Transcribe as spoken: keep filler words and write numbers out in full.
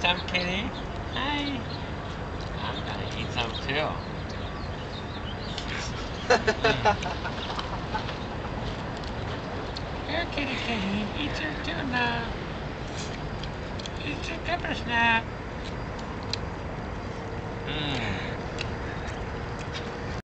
some, kitty? Hi. I'm gonna eat some too. Mm. Here, kitty, kitty. Eat your tuna. Eat your pepper snap. Mmm.